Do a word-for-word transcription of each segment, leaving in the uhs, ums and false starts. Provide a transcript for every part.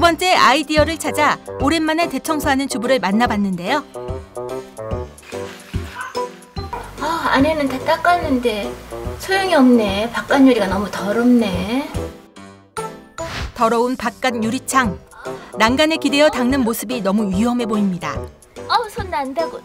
번째 아이디어를 찾아 오랜만에 대청소하는 주부를 만나봤는데요. 아, 안에는 다 닦았는데 소용이 없네. 바깥 유리가 너무 더럽네. 더러운 바깥 유리창. 난간에 기대어 닦는 모습이 너무 위험해 보입니다. 아우, 손 난다고.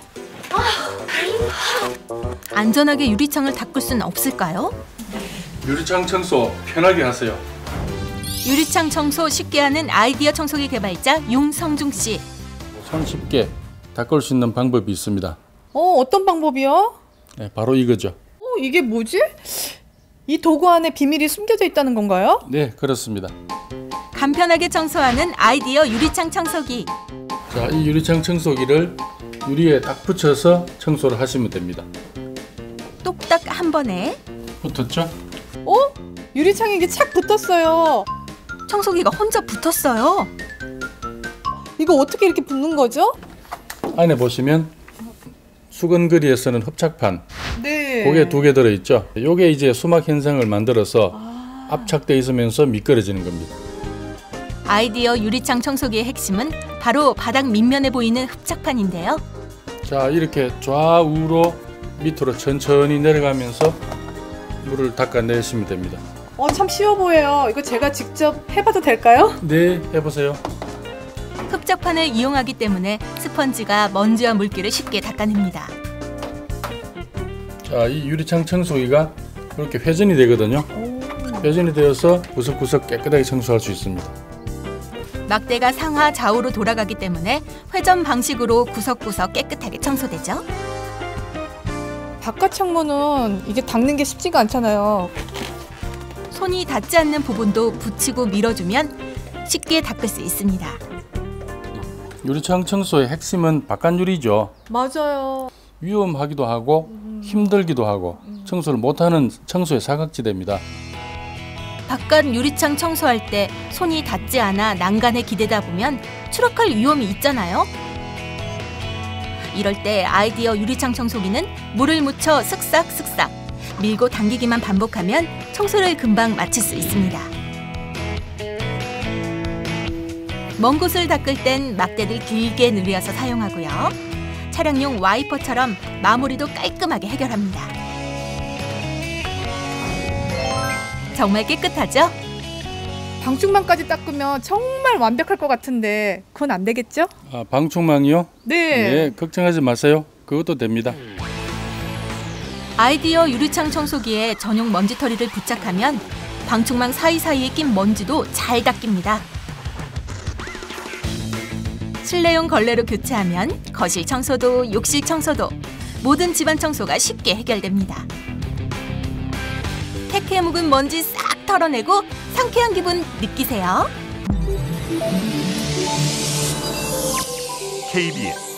안전하게 유리창을 닦을 수는 없을까요? 유리창 청소 편하게 하세요. 유리창 청소 쉽게 하는 아이디어 청소기 개발자 용성중 씨. 손 쉽게 닦을 수 있는 방법이 있습니다. 어, 어떤 방법이요? 네, 바로 이거죠. 어, 이게 뭐지? 이 도구 안에 비밀이 숨겨져 있다는 건가요? 네, 그렇습니다. 간편하게 청소하는 아이디어 유리창 청소기. 자, 이 유리창 청소기를 유리에 딱 붙여서 청소를 하시면 됩니다. 똑딱 한 번에. 붙었죠? 어? 유리창에 이게 착 붙었어요. 청소기가 혼자 붙었어요. 이거 어떻게 이렇게 붙는 거죠? 안에 보시면 수건거리에 쓰는 흡착판. 네. 그게 두 개 들어있죠. 이게 이제 수막 현상을 만들어서 아... 압착돼 있으면서 미끄러지는 겁니다. 아이디어 유리창 청소기의 핵심은 바로 바닥 밑면에 보이는 흡착판인데요. 자, 이렇게 좌우로 밑으로 천천히 내려가면서 물을 닦아내시면 됩니다. 어, 참 쉬워 보여요. 이거 제가 직접 해봐도 될까요? 네, 해보세요. 흡착판을 이용하기 때문에 스펀지가 먼지와 물기를 쉽게 닦아냅니다. 자, 이 유리창 청소기가 이렇게 회전이 되거든요. 오. 회전이 되어서 구석구석 깨끗하게 청소할 수 있습니다. 막대가 상하 좌우로 돌아가기 때문에 회전 방식으로 구석구석 깨끗하게 청소되죠. 바깥 창문은 이게 닦는 게 쉽지가 않잖아요. 손이 닿지 않는 부분도 붙이고 밀어주면 쉽게 닦을 수 있습니다. 유리창 청소의 핵심은 바깥 유리죠. 맞아요. 위험하기도 하고 힘들기도 하고 청소를 못하는 청소의 사각지대입니다. 바깥 유리창 청소할 때 손이 닿지 않아 난간에 기대다 보면 추락할 위험이 있잖아요. 이럴 때 아이디어 유리창 청소기는 물을 묻혀 쓱싹쓱싹 밀고 당기기만 반복하면 청소를 금방 마칠 수 있습니다. 먼 곳을 닦을 땐 막대를 길게 늘려서 사용하고요. 차량용 와이퍼처럼 마무리도 깔끔하게 해결합니다. 정말 깨끗하죠? 방충망까지 닦으면 정말 완벽할 것 같은데 그건 안 되겠죠? 아, 방충망이요? 네. 네, 걱정하지 마세요. 그것도 됩니다. 아이디어 유리창 청소기에 전용 먼지털이를 부착하면 방충망 사이사이에 낀 먼지도 잘 닦입니다. 실내용 걸레로 교체하면 거실 청소도 욕실 청소도 모든 집안 청소가 쉽게 해결됩니다. 태크에 묵은 먼지 싹 털어내고 상쾌한 기분 느끼세요. 케이비에스